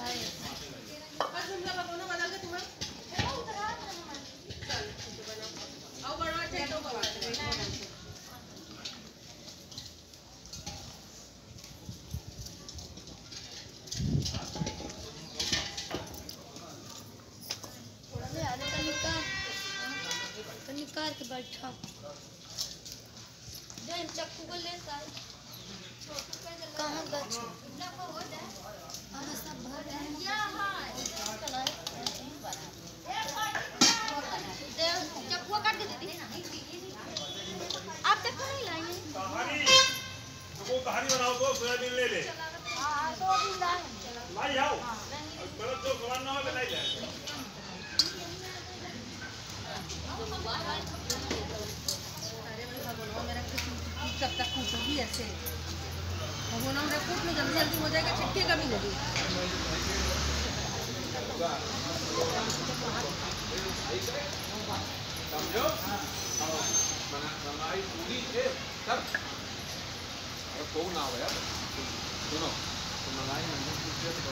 निकाल के बैठा चक्कू को ले कहाँ गछ सब भर चक्कू काट के दीदी आप चक्कू नहीं लाएंगे कहानी बनाओ तो सोयाबीन ले ले सोयाबीन लाई आओ गलत जो सवाल ना हो लाई जाए कब तक कूटूंगी ऐसे भगोना में कूट में जल्दी जल्दी हो जाएगा चिट्ठी कभी नहीं समझो बनाई पूरी है सब कौन ना हो यार सुनो तो मलाई